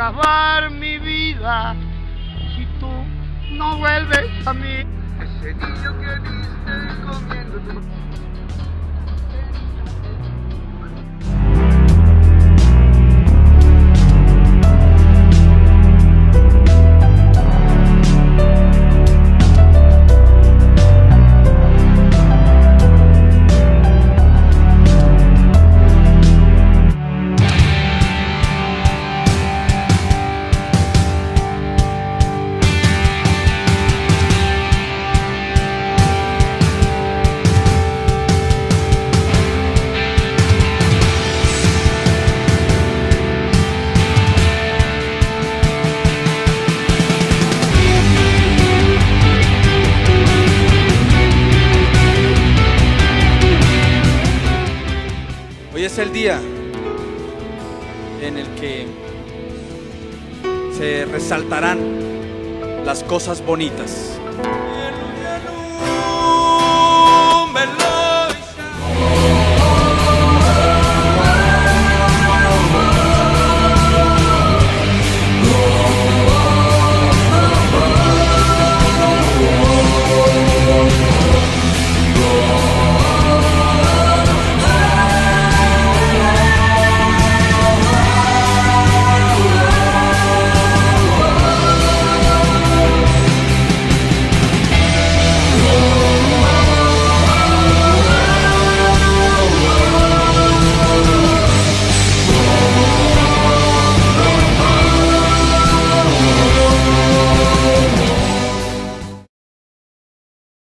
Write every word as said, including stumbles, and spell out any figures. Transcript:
acabar mi vida si tú no vuelves a mí. Ese niño que viste comiendo tu... Hoy es el día en el que se resaltarán las cosas bonitas.